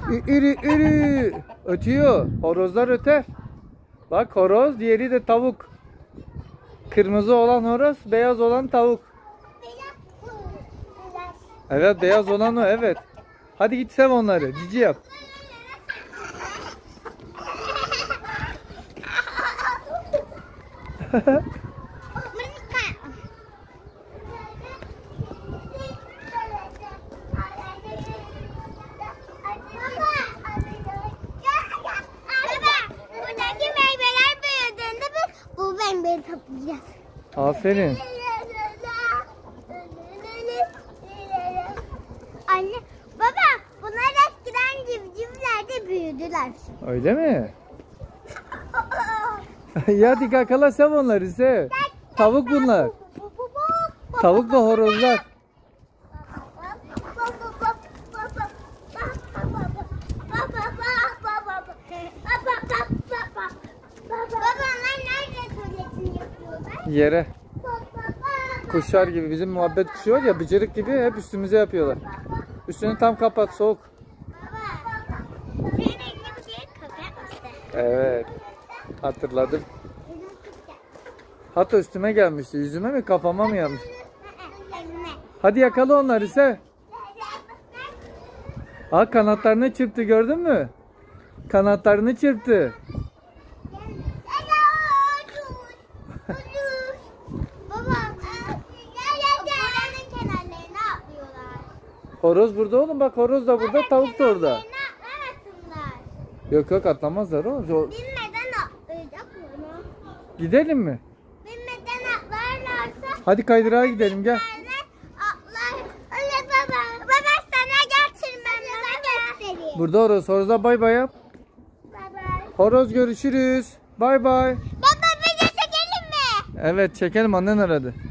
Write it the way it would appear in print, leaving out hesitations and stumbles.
İri iri ötüyor. Horozlar öter. Bak horoz, diğeri de tavuk. Kırmızı olan horoz, beyaz olan tavuk. Evet, beyaz olan o, evet. Hadi git sev onları. Cici yap. Toplayacağız. Aferin. Anne, baba, bunlar eskiden civcivlerde büyüdüler. Öyle mi? Ya hadi kakala sev onları sev. Tavuk bunlar. Tavuk da horozlar. Yere. Kuşlar gibi, bizim muhabbet kuşu var ya, bıcırık gibi hep üstümüze yapıyorlar. Üstünü tam kapat, soğuk. Evet. Hatırladım. Hatta üstüme gelmişti. Yüzüme mi, kafama mı gelmiş? Hadi yakala onları sev. Aa, kanatlarını çırptı, gördün mü? Kanatlarını çırptı. Horoz burada oğlum, bak horoz da burada, tavuk da orada. Yok yok, atlamazlar oğlum. Binmeden atlayacak mı? Gidelim mi? Binmeden atlarlarsa Hadi kaydırağa gidelim, gel. atlar. Öyle baba. Baba sana getirmem. Bana göstereyim. Burada horoz. Horoza bay bay yap. Bay bay. Horoz, görüşürüz. Bay bay. Baba bizi çekelim mi? Evet çekelim, annen aradı.